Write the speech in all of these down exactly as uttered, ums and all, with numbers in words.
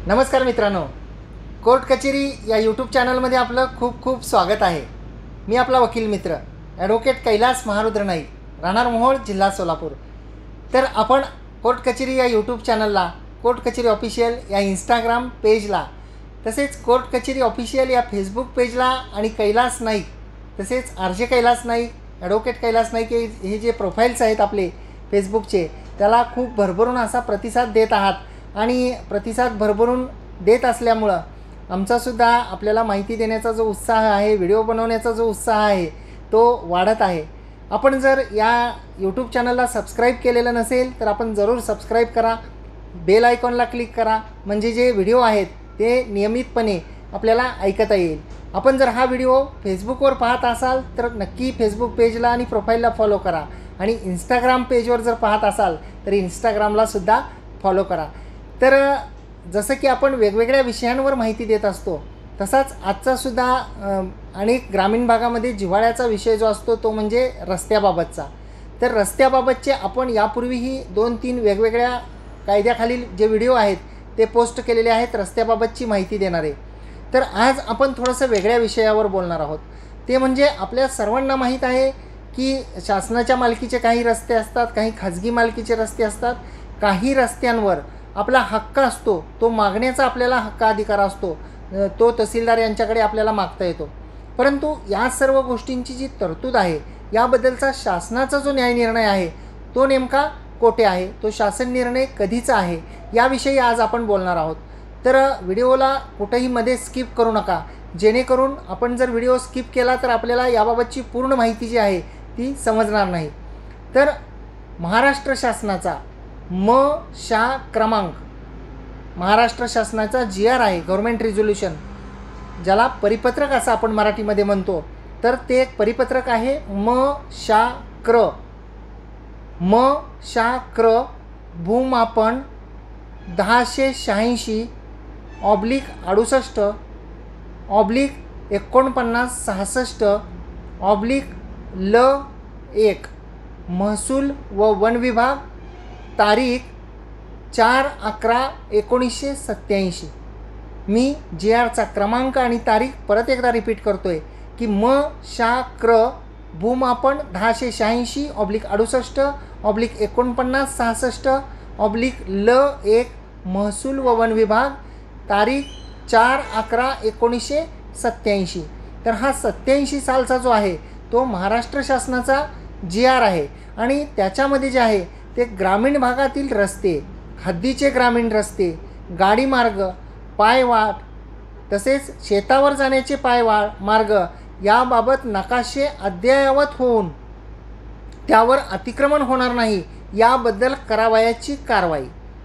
नमस्कार मित्रांनो, कोर्ट कचेरी या यूट्यूब चॅनलमध्ये आपलं खूप खूप स्वागत आहे। मी आपला वकील मित्र ॲडव्होकेट कैलास महारुद्र नाईक, राहणार मोहोळ, जिल्हा सोलापूर। तर आपण कोर्ट कचेरी या यूट्यूब चॅनलला, कोर्ट कचेरी ऑफिशियल या इंस्टाग्राम पेजला, तसेच कोर्ट कचेरी ऑफिशियल या फेसबुक पेजला आणि कैलास नाईक तसेच R J Kailas Naik, advocate Kailas Naik हे जे प्रोफाईल्स आहेत आपले फेसबुकचे, त्याला खूप भरभरून असा प्रतिसाद देत आहात आणि प्रतिसाद भरभरून देत असल्यामुळं आमचासुद्धा आपल्याला माहिती देण्याचा जो उत्साह आहे, व्हिडिओ बनवण्याचा जो उत्साह आहे तो वाढत आहे। आपण जर या यूट्यूब चॅनलला सबस्क्राईब केलेलं नसेल तर आपण जरूर सबस्क्राईब करा, बेल आयकॉनला क्लिक करा, म्हणजे जे व्हिडिओ आहेत ते नियमितपणे आपल्याला ऐकता येईल। आपण जर हा व्हिडिओ फेसबुकवर पाहत असाल तर नक्की फेसबुक पेजला आणि प्रोफाईलला फॉलो करा आणि इंस्टाग्राम पेजवर जर पाहत असाल तर इंस्टाग्रामला सुद्धा फॉलो करा। तर जसं की आपण वेगवेगळ्या विषयांवर माहिती देत असतो, तसाच आजचासुद्धा अनेक ग्रामीण भागामध्ये जिव्हाळ्याचा विषय जो असतो तो म्हणजे रस्त्याबाबतचा। तर रस्त्याबाबतचे आपण यापूर्वीही दोन तीन वेगवेगळ्या कायद्याखालील जे व्हिडिओ आहेत ते पोस्ट केलेले आहेत रस्त्याबाबतची माहिती देणारे। तर आज आपण थोडंसं वेगळ्या विषयावर बोलणार आहोत। ते म्हणजे आपल्या सर्वांना माहीत आहे की शासनाच्या मालकीचे काही रस्ते असतात, काही खाजगी मालकीचे रस्ते असतात। काही रस्त्यांवर आपला हक्क असतो, तो मागण्याचा आपल्याला हक्क अधिकार असतो, तो तहसीलदार यांच्याकडे आपल्याला मागता येतो। परंतु या सर्व गोष्टींची जी तरतूद आहे, याबद्दलचा शासनाचा जो न्याय निर्णय आहे तो नेमका कोठे आहे, तो शासन निर्णय कधीचा आहे, याविषयी आज आपण बोलणार आहोत। तर व्हिडिओला कुठेही मध्ये स्किप करू नका, जेणेकरून आपण जर व्हिडिओ स्किप केला तर आपल्याला याबाबतची पूर्ण माहिती जी आहे ती समजणार नाही। तर महाराष्ट्र शासनाचा म शा क्रमांक, महाराष्ट्र शासनाचा जी आर आहे, गव्हर्मेंट रिझोल्युशन, ज्याला परिपत्रक असं आपण मराठीमध्ये म्हणतो, तर ते एक परिपत्रक आहे म शा क्र म शा क्र भूमापन दहाशे शहाऐंशी ऑब्लिक अडुसष्ट ऑब्लिक एकोणपन्नास सहासष्ट ऑब्लिक ल एक, महसूल व वन विभाग, तारीख चार अकरा एकोणीसशे सत्त्याऐंशी। मी जी आरचा क्रमांक आणि तारीख परत एकदा रिपीट करतो आहे की म शा क्र भूमापन दहाशे शहाऐंशी ऑब्लिक अडुसष्ट ऑब्लिक एकोणपन्नास सहासष्ट ऑब्लिक ल एक, महसूल व वन विभाग, तारीख चार अकरा एकोणीसशे सत्त्याऐंशी। तर हा सत्त्याऐंशी सालचा जो आहे तो महाराष्ट्र शासनाचा जी आर आहे आणि त्याच्यामध्ये जे आहे ते ग्रामीण भागातील रस्ते, हद्दीचे ग्रामीण रस्ते, गाडी मार्ग, पायवाट तसेच शेतावर जाण्याचे पायवा मार्ग याबाबत नकाशे अद्ययावत होऊन त्यावर अतिक्रमण होणार नाही याबद्दल करावयाची कारवाई।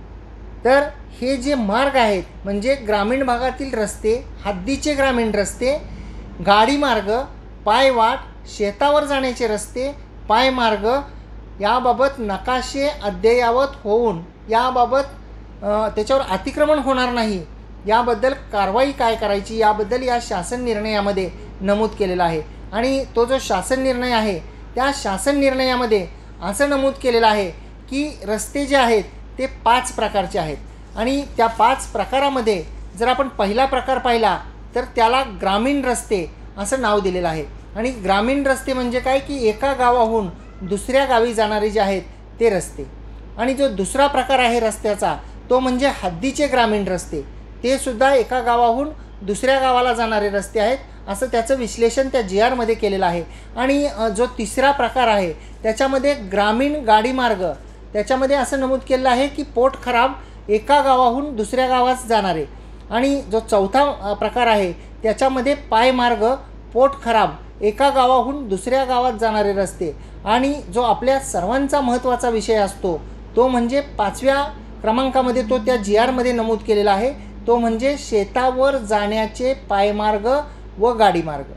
तर हे जे मार्ग आहेत म्हणजे ग्रामीण भागातील रस्ते, हद्दीचे ग्रामीण रस्ते, गाडी मार्ग, पायवाट, शेतावर जाण्याचे रस्ते, पायमार्ग याबाबत नकाशे अद्ययावत होऊन याबाबत त्याच्यावर अतिक्रमण होणार नाही याबद्दल कारवाई काय करायची याबद्दल या शासन निर्णयामध्ये नमूद केलेलं आहे। आणि तो जो शासन निर्णय आहे त्या शासन निर्णयामध्ये असं नमूद केलेलं आहे की रस्ते जे आहेत ते पाच प्रकारचे आहेत आणि त्या पाच प्रकारामध्ये जर आपण पहिला प्रकार पाहिला तर त्याला ग्रामीण रस्ते असं नाव दिलेलं आहे। आणि ग्रामीण रस्ते म्हणजे काय की एका गावाहून दुसऱ्या गावी जाणारे जे आहेत ते रस्ते। आणि जो दुसरा प्रकार आहे रस्त्याचा तो म्हणजे हद्दीचे ग्रामीण रस्ते, ते सुद्धा एका गावाहून दुसऱ्या गावाला जाणारे रस्ते आहेत असं त्याचं विश्लेषण त्या जी आरमध्ये केलेलं आहे। आणि जो तिसरा प्रकार आहे त्याच्यामध्ये ग्रामीण गाडी मार्ग, त्याच्यामध्ये असं नमूद केलेलं आहे की पोट खराब एका गावाहून दुसऱ्या गावात जाणारे। आणि जो चौथा प्रकार आहे त्याच्यामध्ये पायमार्ग, पोट खराब एका गावाहून दुसऱ्या गावात जाणारे रस्ते। आणि जो आपल्या सर्वांचा महत्त्वाचा विषय असतो तो म्हणजे पाचव्या क्रमांकामध्ये तो त्या जी आरमध्ये नमूद केलेला आहे, तो म्हणजे शेतावर जाण्याचे पायमार्ग व गाडी मार्ग।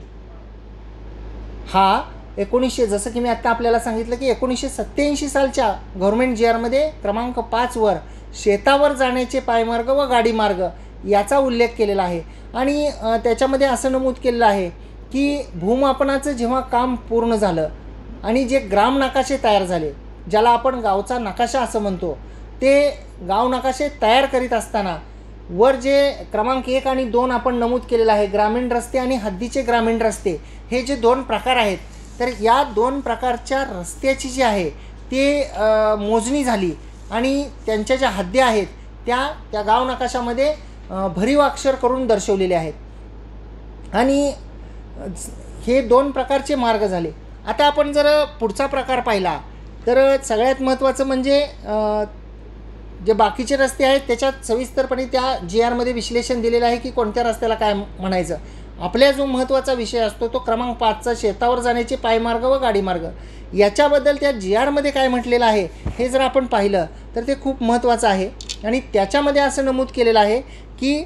हा एकोणीसशे जसं की मी आत्ता आपल्याला सांगितलं की एकोणीसशे सत्त्याऐंशी सालच्या गव्हर्मेंट जी आरमध्ये क्रमांक पाचवर शेतावर जाण्याचे पायमार्ग व गाडी मार्ग याचा उल्लेख केलेला आहे। आणि त्याच्यामध्ये असं नमूद केलेलं आहे की भूमापनाचं जेव्हा काम पूर्ण झालं आणि जे ग्राम नकाशे तयार झाले, ज्याला आपण गावचा नकाशा असं म्हणतो, ते गाव नकाशे तयार करीत असताना वर जे क्रमांक एक आणि दोन आपण नमूद केलेलं आहे, ग्रामीण रस्ते आणि हद्दीचे ग्रामीण रस्ते, हे जे दोन प्रकार आहेत, तर या दोन प्रकारच्या रस्त्याची जी आहे ते मोजणी झाली आणि त्यांच्या ज्या हद्दी आहेत त्या त्या गाव नकाशामध्ये भरीव अक्षर करून दर्शवलेले आहेत आणि हे दोन प्रकारचे मार्ग झाले. आता आपण जर पुढचा प्रकार पाहिला तर सगळ्यात महत्त्वाचं म्हणजे जे बाकीचे रस्ते आहेत त्याच्यात सविस्तरपणे त्या जी आरमध्ये विश्लेषण दिलेलं आहे की कोणत्या रस्त्याला काय म्हणायचं. आपल्या जो महत्त्वाचा विषय असतो तो क्रमांक पाचचा शेतावर जाण्याचे पायमार्ग व गाडीमार्ग, याच्याबद्दल त्या जी आरमध्ये काय म्हटलेलं आहे हे जर आपण पाहिलं तर ते खूप महत्त्वाचं आहे. आणि त्याच्यामध्ये असं नमूद केलेलं आहे की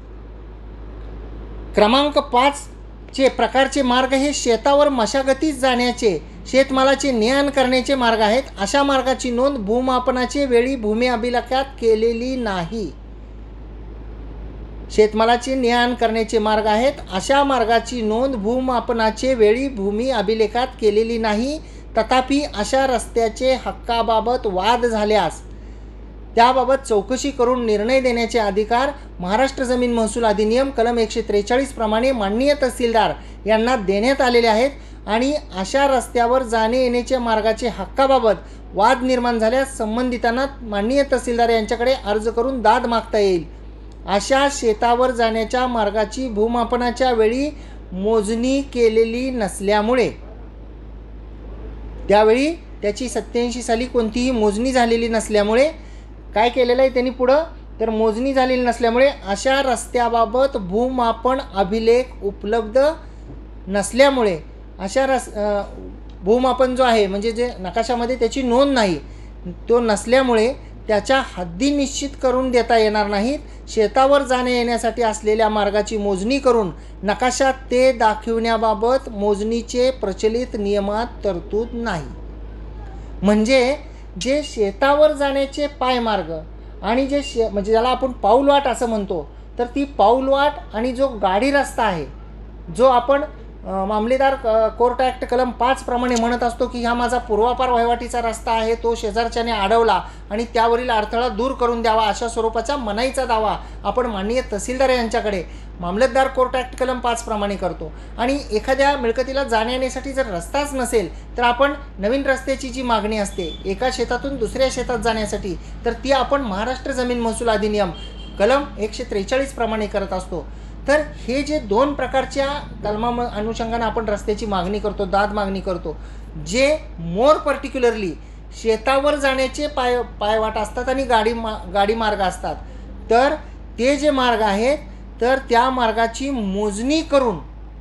क्रमांक पाचचे प्रकारचे मार्ग हे शेतावर मशागतीस जाण्याचे, शेतमालाचे ने-आण करण्याचे मार्ग आहेत. अशा मार्गाची नोंद भूमापनाचे वेळी भूमी अभिलेखात केलेली नाही. शेतमालाचे ने-आण करण्याचे मार्ग आहेत, अशा मार्गाची नोंद भूमापनाचे वेळी भूमी अभिलेखात केलेली नाही. तथापि अशा रस्त्याचे हक्काबाबत वाद झाल्यास त्याबाबत चौकशी करून निर्णय देण्याचे अधिकार महाराष्ट्र जमीन महसूल अधिनियम कलम एकशे त्रेचाळीस प्रमाणे माननीय तहसीलदार यांना देण्यात आलेले आहेत. आणि अशा रस्त्यावर जाणे येण्याच्या मार्गाचे हक्काबाबत वाद निर्माण झाल्यास संबंधितांना माननीय तहसीलदार यांच्याकडे अर्ज करून दाद मागता येईल. अशा शेतावर जाण्याच्या मार्गाची भूमापनाच्या वेळी मोजणी केलेली नसल्यामुळे, त्यावेळी त्याची सत्याऐंशी साली कोणतीही मोजणी झालेली नसल्यामुळे काय केलेलं आहे त्यांनी पुढं, तर मोजणी झालेली नसल्यामुळे अशा रस्त्याबाबत भूमापन अभिलेख उपलब्ध नसल्यामुळे, अशा रस भूमापन जो आहे म्हणजे जे नकाशामध्ये त्याची नोंद नाही तो नसल्यामुळे त्याच्या हद्दी निश्चित करून देता येणार नाहीत. शेतावर जाणे येण्यासाठी असलेल्या मार्गाची मोजणी करून नकाशात ते दाखविण्याबाबत मोजणीचे प्रचलित नियमात तरतूद नाही. म्हणजे जे शेतावर जाण्याचे पायमार्ग आणि जे शे म्हणजे ज्याला आपण पाऊलवाट असं म्हणतो, तर ती पाऊलवाट आणि जो गाडी रस्ता आहे, जो आपण मामलेदार कोर्ट ॲक्ट कलम पाच प्रमाणे म्हणत असतो की हा माझा पूर्वापार वहिवाटीचा रस्ता आहे, तो शेजारच्याने अडवला आणि त्यावरील अडथळा दूर करून द्यावा, अशा स्वरूपाचा मनाईचा दावा आपण माननीय तहसीलदार यांच्याकडे मामलतदार कोर्ट ॲक्ट कलम पाच प्रमाणे करतो. आणि एखाद्या मिळकतीला जाण्यासाठी जर रस्ताच नसेल तर आपण नवीन रस्त्याची जी मागणी असते एका शेतातून दुसऱ्या शेतात जाण्यासाठी, तर ती आपण महाराष्ट्र जमीन महसूल अधिनियम कलम एकशे त्रेचाळीस प्रमाणे करत असतो. तर हे जे दोन प्रकारच्या कलमा अनुषंगाने आपण रस्त्याची मागणी करतो, दाद मागणी करतो, जे मोर पर्टिक्युलरली शेतावर जाण्याचे पाय पायवाट असतात आणि गाडी मा गाडी मार्ग असतात, तर ते जे मार्ग आहेत तर त्या मार्गाची मोजणी करून,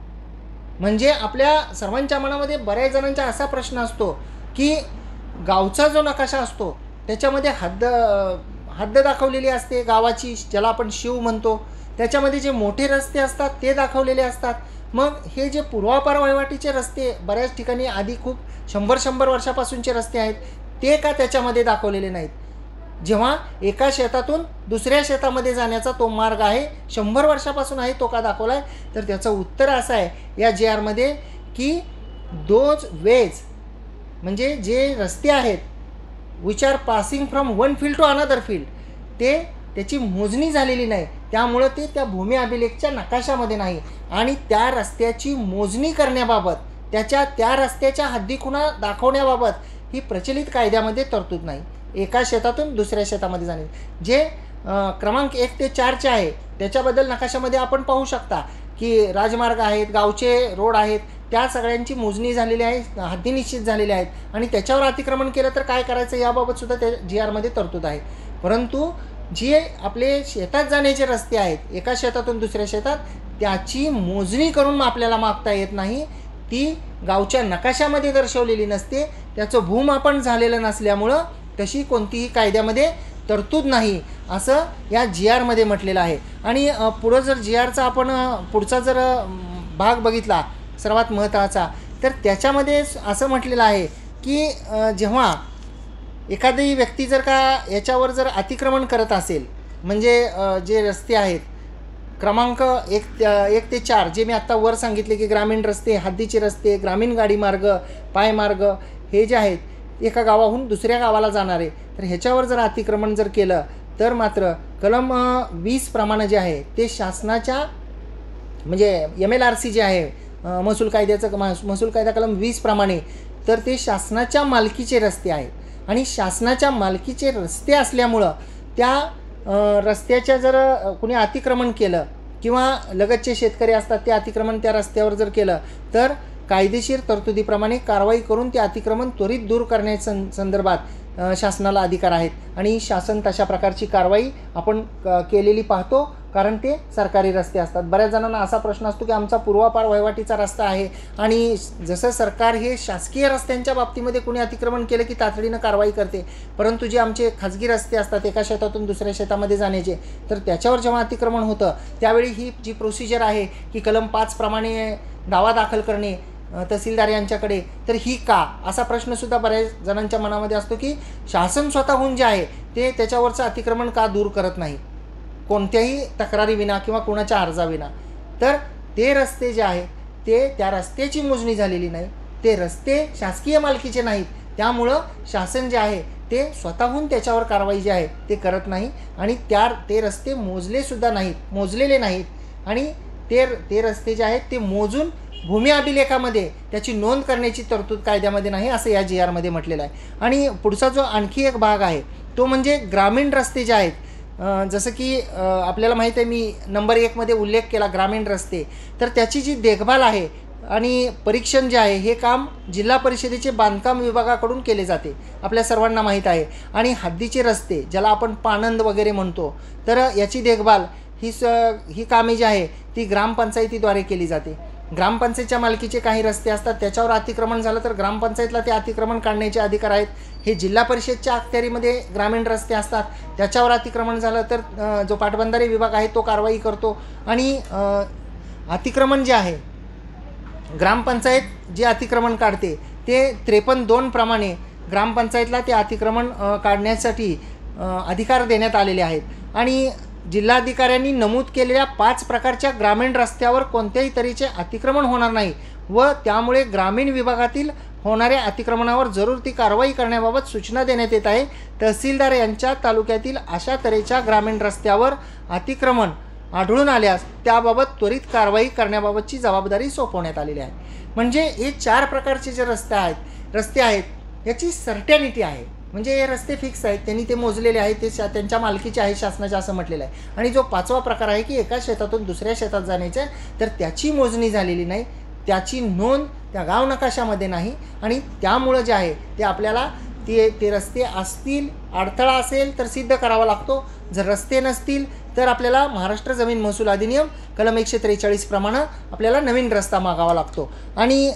म्हणजे आपल्या सर्वांच्या मनामध्ये बऱ्याच जणांचा असा प्रश्न असतो की गावचा जो नकाशा असतो त्याच्यामध्ये हद्द हद्द दाखवलेली असते गावाची, ज्याला आपण शिव म्हणतो, त्याच्यामध्ये जे मोठे रस्ते असतात ते दाखवलेले असतात. मग हे जे पूर्वापार वहिवाटीचे रस्ते बऱ्याच ठिकाणी आधी खूप शंभर शंभर वर्षापासूनचे रस्ते आहेत ते का त्याच्यामध्ये दाखवलेले नाहीत. जेव्हा एका शेतातून दुसऱ्या शेतामध्ये जाण्याचा तो मार्ग आहे शंभर वर्षापासून आहे, तो का दाखवला आहे, तर त्याचं उत्तर असं आहे या जे आरमध्ये की दोज वेज म्हणजे जे रस्ते आहेत which are passing from one field to another field, ते त्याची मोजणी झालेली नाही, त्यामुळं ते त्या भूमी अभिलेखच्या नकाशामध्ये नाही. आणि त्या रस्त्याची मोजणी करण्याबाबत, त्याच्या त्या रस्त्याच्या हद्दीखुणा दाखवण्याबाबत ही प्रचलित कायद्यामध्ये तरतूद नाही. एका शेतातून दुसऱ्या शेतामध्ये जाणे जे क्रमांक एक ते चारचे आहे त्याच्याबद्दल नकाशामध्ये आपण पाहू शकता की राजमार्ग आहेत, गावचे रोड आहेत, त्या सगळ्यांची मोजणी झालेली आहे, हद्दी निश्चित झालेल्या आहेत आणि त्याच्यावर अतिक्रमण केलं तर काय करायचं याबाबतसुद्धा त्या जी आरमध्ये तरतूद आहे. परंतु जे आपले शेतात जाण्याचे रस्ते आहेत एका शेतातून दुसऱ्या शेतात, त्याची मोजणी करून आपल्याला मागता येत नाही, ती गावच्या नकाशामध्ये दर्शवलेली नसते, त्याचं भूमापन झालेलं नसल्यामुळं तशी कोणतीही कायद्यामध्ये तरतूद नाही असं या जी आरमध्ये म्हटलेलं आहे. आणि पुढं जर जी आरचा आपण पुढचा जर भाग बघितला सर्वात महत्त्वाचा, तर त्याच्यामध्ये असं म्हटलेलं आहे की जेव्हा एखादी व्यक्ती जर का याच्यावर जर अतिक्रमण करत असेल, म्हणजे जे रस्ते आहेत क्रमांक एक एक ते चार जे मी आत्ता वर सांगितले की ग्रामीण रस्ते, हद्दीचे रस्ते, ग्रामीण गाडी मार्ग, पायमार्ग हे जे आहेत एका गावाहून दुसऱ्या गावाला जाणारे, तर ह्याच्यावर जर अतिक्रमण जर केलं तर मात्र कलम वीस प्रमाणे जे आहे ते शासनाच्या म्हणजे एम एल आर सी जे आहे महसूल कायद्याचं महसूल कायदा कलम वीस प्रमाणे तर ते शासनाच्या मालकीचे रस्ते आहेत आणि शासनाच्या मालकीचे रस्ते असल्यामुळं त्या रस्त्याच्या जर कुणी अतिक्रमण केलं किंवा लगतचे शेतकरी असतात ते अतिक्रमण त्या रस्त्यावर जर केलं तर कायदेशीर तरतुदीप्रमाणे कारवाई करून ते अतिक्रमण त्वरित दूर करण्याच्या संदर्भात शासनाला अधिकार आहेत आणि शासन तशा प्रकारची कारवाई आपण केलेली पाहतो, कारण ते सरकारी रस्ते असतात. बऱ्याच जणांना असा प्रश्न असतो की आमचा पूर्वापार वहिवाटीचा रस्ता आहे आणि जसं सरकार हे शासकीय रस्त्यांच्या बाबतीमध्ये कोणी अतिक्रमण केलं की तातडीनं कारवाई करते, परंतु जे आमचे खाजगी रस्ते असतात एका शेतातून दुसऱ्या शेतामध्ये जाण्याचे तर त्याच्यावर जेव्हा अतिक्रमण होतं त्यावेळी ही जी प्रोसिजर आहे की कलम पाच प्रमाणे दावा दाखल करणे तहसीलदार यांच्याकडे, तर ही का असा प्रश्नसुद्धा बऱ्याच जणांच्या मनामध्ये असतो की शासन स्वतःहून जे आहे ते त्याच्यावरचं अतिक्रमण का दूर करत नाही कोणत्याही तक्रारीविना किंवा कोणाच्या अर्जाविना. तर ते रस्ते जे आहेत ते त्या रस्त्याची मोजणी झालेली नाही, ते रस्ते शासकीय मालकीचे नाहीत, त्यामुळं शासन जे आहे ते स्वतःहून त्याच्यावर कारवाई जी आहे ते करत नाही आणि त्या ते रस्ते मोजलेसुद्धा नाहीत मोजलेले नाहीत आणि ते ते रस्ते जे आहेत ते मोजून भूमी अभिलेखामध्ये त्याची नोंद करण्याची तरतूद कायद्यामध्ये नाही असं या जी आरमध्ये म्हटलेलं आहे. आणि पुढचा जो आणखी एक भाग आहे तो म्हणजे ग्रामीण रस्ते जे आहेत, जसं की आपल्याला माहीत आहे मी नंबर एकमध्ये उल्लेख केला ग्रामीण रस्ते, तर त्याची जी देखभाल आहे आणि परीक्षण जे आहे हे काम जिल्हा परिषदेचे बांधकाम विभागाकडून केले जाते, आपल्या सर्वांना माहीत आहे. आणि हद्दीचे रस्ते ज्याला आपण पाणंद वगैरे म्हणतो तर याची देखभाल ही स ही कामे जी आहे ती ग्रामपंचायतीद्वारे केली जाते. ग्रामपंचायतीच्या मालकीचे काही रस्ते असतात त्याच्यावर अतिक्रमण झालं तर ग्रामपंचायतला ते अतिक्रमण काढण्याचे अधिकार आहेत. हे जिल्हा परिषदच्या अखत्यारीमध्ये ग्रामीण रस्ते असतात त्याच्यावर अतिक्रमण झालं तर जो पाटबंधारे विभाग आहे तो कारवाई करतो आणि अतिक्रमण जे आहे ग्रामपंचायत जे अतिक्रमण काढते ते त्रेपन्न दोन प्रमाणे ग्रामपंचायतला ते अतिक्रमण काढण्यासाठी अधिकार देण्यात आलेले आहेत आणि जिल्हाधिकाऱ्यांनी नमूद केलेल्या पाच प्रकारच्या ग्रामीण रस्त्यावर कोणत्याही तऱ्हेचे अतिक्रमण होणार नाही व त्यामुळे ग्रामीण विभागातील होणाऱ्या अतिक्रमणावर जरूर ती कारवाई करण्याबाबत सूचना देण्यात येत आहे. तहसीलदार यांच्या तालुक्यातील अशा तऱ्हेच्या ग्रामीण रस्त्यावर अतिक्रमण आढळून आल्यास त्याबाबत त्वरित कारवाई करण्याबाबतची जबाबदारी सोपवण्यात आलेली आहे. म्हणजे हे चार प्रकारचे जे रस्ते आहेत रस्ते आहेत याची सर्टॅनिटी आहे, म्हणजे हे रस्ते फिक्स आहेत, त्यांनी ते मोजलेले आहेत, ते शा त्यांच्या मालकीचे आहे शासनाच्या असं म्हटलेलं आहे. आणि जो पाचवा प्रकार आहे की एका शेतातून दुसऱ्या शेतात जाण्याचं तर त्याची मोजणी झालेली नाही, त्याची नोंद त्या गाव नकाशामध्ये नाही आणि त्यामुळं जे आहे ते आपल्याला ते ते रस्ते असतील अडथळा असेल तर सिद्ध करावा लागतो, जर रस्ते नसतील तर आपल्याला महाराष्ट्र जमीन महसूल अधिनियम कलम एकशे त्रेचाळीस प्रमाणे आपल्याला नवीन रस्ता मागावा लागतो. आणि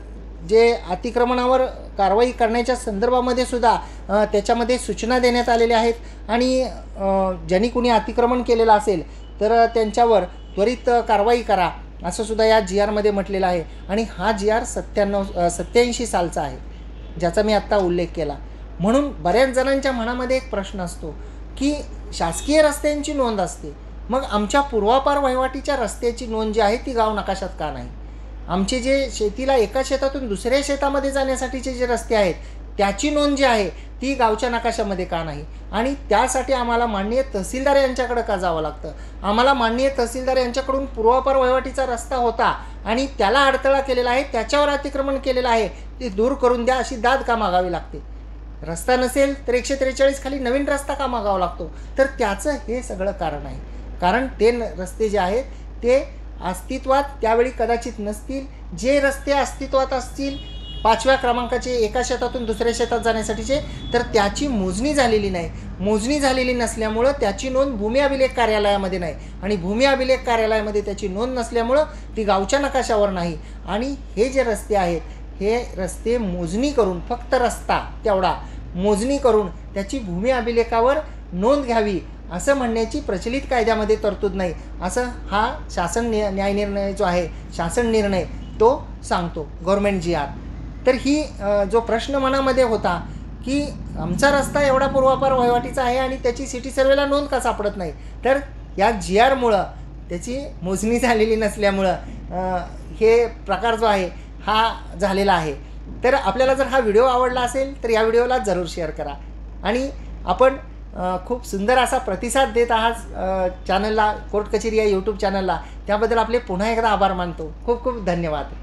जे अतिक्रमणावर कारवाई करण्याच्या संदर्भामध्ये सुद्धा त्याच्यामध्ये सूचना देण्यात आलेल्या आहेत आणि ज्यांनी कुणी अतिक्रमण केलेलं असेल तर त्यांच्यावर त्वरित कारवाई करा असं सुद्धा या जी आरमध्ये म्हटलेलं आहे. आणि हा जी आर सत्त्याण्णव सत्याऐंशी सालचा आहे ज्याचा मी आत्ता उल्लेख केला. म्हणून बऱ्याच जणांच्या मनामध्ये एक प्रश्न असतो की शासकीय रस्त्यांची नोंद असते, मग आमच्या पूर्वापार वहिवाटीच्या रस्त्याची नोंद जी आहे ती गाव नकाशात का नाही? आमचे जे शेतीला एका शेतातून दुसऱ्या शेतामध्ये जाण्यासाठीचे जे रस्ते आहेत त्याची नोंद जी आहे ती गावच्या नकाशामध्ये का नाही? आणि त्यासाठी आम्हाला माननीय तहसीलदार यांच्याकडे का जावं लागतं? आम्हाला माननीय तहसीलदार यांच्याकडून पूर्वापार वहिवाटीचा रस्ता होता आणि त्याला अडथळा केलेला आहे, त्याच्यावर अतिक्रमण केलेलं आहे, ते दूर करून द्या अशी दाद का मागावी लागते? रस्ता नसेल तर एकशे त्रेचाळीस खाली नवीन रस्ता का मागावा लागतो? तर त्याचं हे सगळं कारण आहे. कारण ते रस्ते जे आहेत ते अस्तित्वात त्यावेळी कदाचित नसतील. जे रस्ते अस्तित्वात असतील पाचव्या क्रमांकाचे एका शेतातून दुसऱ्या शेतात जाण्यासाठीचे तर त्याची मोजणी झालेली नाही. मोजणी झालेली नसल्यामुळं त्याची नोंद भूमी अभिलेख कार्यालयामध्ये नाही आणि भूमी अभिलेख कार्यालयामध्ये त्याची नोंद नसल्यामुळं ती गावच्या नकाशावर नाही. आणि हे जे रस्ते आहेत हे रस्ते मोजणी करून फक्त रस्ता तेवढा मोजणी करून त्याची भूमी अभिलेखावर नोंद घ्यावी असं म्हणण्याची प्रचलित कायद्यामध्ये तरतूद नाही असं हा शासन न्या न्यायनिर्णय जो आहे शासन निर्णय तो सांगतो गव्हर्मेंट जी आर. तर ही जो प्रश्न मनामध्ये होता की आमचा रस्ता एवढा पूर्वापार वहिवाटीचा आहे आणि त्याची सिटी सर्वेला नोंद का सापडत नाही, तर या जी आरमुळं त्याची मोजणी झालेली नसल्यामुळं हे प्रकार जो आहे हा झालेला आहे. तर आपल्याला जर हा व्हिडिओ आवडला असेल तर या व्हिडिओला जरूर शेअर करा आणि आपण अ, खूप सुंदर असा प्रतिसाद देत आहात अ, चॅनलला, कोर्ट कचेरी या यूट्यूब चॅनलला. त्याबद्दल आपले पुन्हा एकदा आभार मानतो. खूप खूप धन्यवाद.